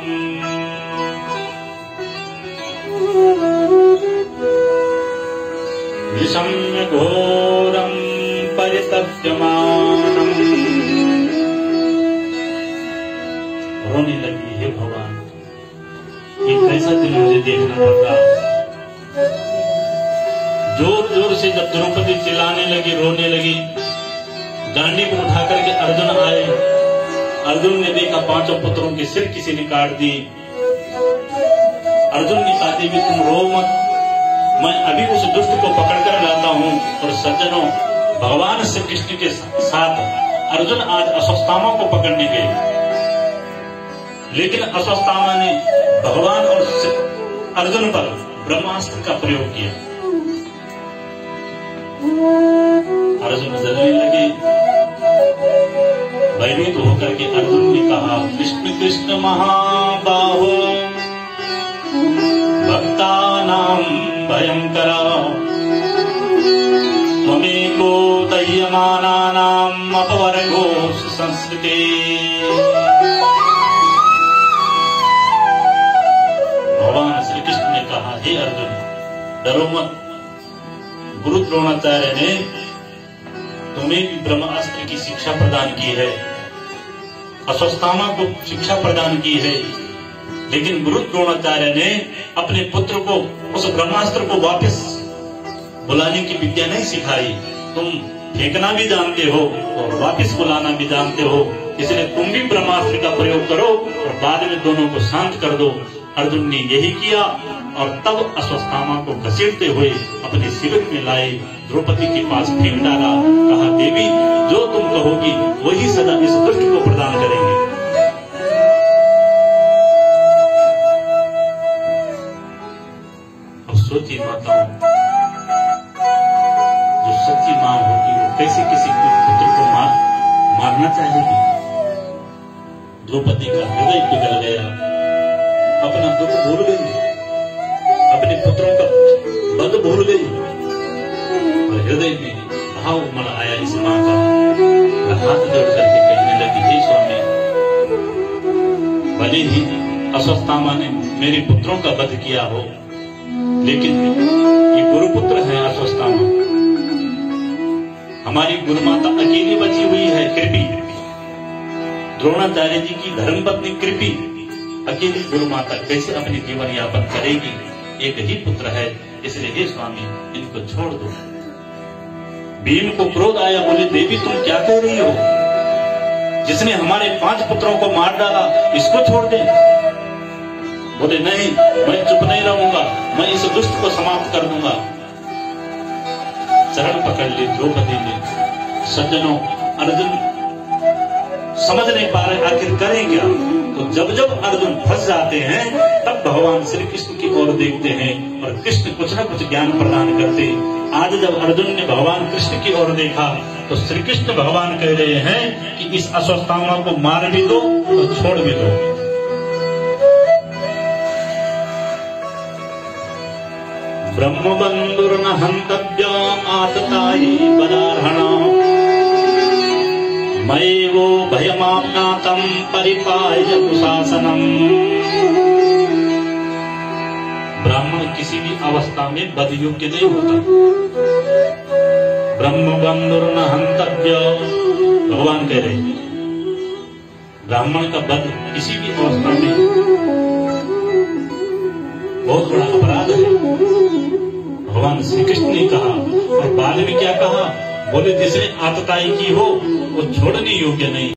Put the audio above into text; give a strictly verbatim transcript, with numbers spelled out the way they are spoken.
विषम्य घोरं परितप्यमानम्। रोने लगी, हे भगवान ये कैसा दिन मुझे देखना पड़ रहा। जोर जोर से जब द्रौपदी चिल्लाने लगी, रोने लगी, गांडी को उठा करके अर्जुन आए। अर्जुन ने देखा पांचों पुत्रों के सिर किसी ने काट दी। अर्जुन ने कहा देवी तुम रो मत, मैं अभी उस दुष्ट को पकड़ कर लाता हूँ। और सज्जनों भगवान श्री कृष्ण के साथ अर्जुन आज अश्वत्थामा को पकड़ने गए, लेकिन अश्वत्थामा ने भगवान और अर्जुन पर ब्रह्मास्त्र का प्रयोग किया। अर्जुन जलने लगे। भयभीत होकर के अर्जुन ने कहा कृष्ण कृष्ण महाबाहो भक्तानां भयंकरा त्वमेको दह्यमानानाम् अपवर्गो संस्कृते। भगवान श्री कृष्ण ने कहा हे अर्जुन डरो मत, गुरु द्रोणाचार्य ने तुम्हें भी ब्रह्मास्त्र की शिक्षा प्रदान की है, अश्वत्थामा को शिक्षा प्रदान की है, लेकिन गुरु द्रोणाचार्य ने अपने पुत्र को उस ब्रह्मास्त्र को वापस बुलाने की विद्या नहीं सिखाई। तुम फेंकना भी जानते हो और वापस बुलाना भी जानते हो, इसलिए तुम भी ब्रह्मास्त्र का प्रयोग करो और बाद में दोनों को शांत कर दो। अर्जुन ने यही किया और तब अश्वत्थामा को घसीटते हुए अपने शिविर में लाए, द्रौपदी के पास फेंक डाला। कहा देवी जो तुम कहोगी वही सदा इस दुष्ट को प्रदान करेंगे। अब सोचिए माताओं, जो सच्ची मां होगी वो कैसे किसी पुत्र को मार मारना चाहेगी। द्रौपदी का हृदय पिघल गया, अपना दुख भूल गई, अपने पुत्रों का बद भूल गई और हृदय में भाव उमड़ आया इस मां का। हाथ जोड़ करके कहने लगी हे स्वामी, भले ही अश्वत्थामा ने मेरे पुत्रों का वध किया हो, लेकिन ये गुरुपुत्र है अश्वत्थामा। हमारी गुरुमाता अकेली बची हुई है कृपी, द्रोणाचार्य जी की धर्मपत्नी कृपी अकेली गुरुमाता कैसे अपनी जीवन यापन करेगी। एक ही पुत्र है, इसलिए हे स्वामी इनको छोड़ दो। भीम को क्रोध आया, बोले देवी तुम क्या कह रही हो, जिसने हमारे पांच पुत्रों को मार डाला इसको छोड़ दे। बोले नहीं मैं चुप नहीं रहूंगा, मैं इस दुष्ट को समाप्त कर दूंगा। चरण पकड़ ली द्रौपदी ने। सज्जनों अर्जुन समझ नहीं पा रहे आखिर करें क्या। तो जब जब अर्जुन फंस जाते हैं तब भगवान श्री कृष्ण की ओर देखते हैं और कृष्ण कुछ न कुछ ज्ञान प्रदान करते। आज जब अर्जुन ने भगवान कृष्ण की ओर देखा तो श्री कृष्ण भगवान कह रहे हैं कि इस अश्वत्थामा को मार भी दो और छोड़ भी दो। ब्रह्मबंधुर्न हंतव्य आततायी बदार्हणा मयेवो भयमाप्नातं परिपाल्य कुशासनम्। ब्राह्मण किसी भी अवस्था में वध योग्य नहीं होता। ब्रह्मबंधुर्न हंतव्य, भगवान कह रहे ब्राह्मण का वध किसी भी अवस्था में बहुत बड़ा अपराध है। भगवान श्री कृष्ण ने कहा और बाद में क्या कहा, बोले जिसने आतताई की हो वो छोड़ने योग्य नहीं।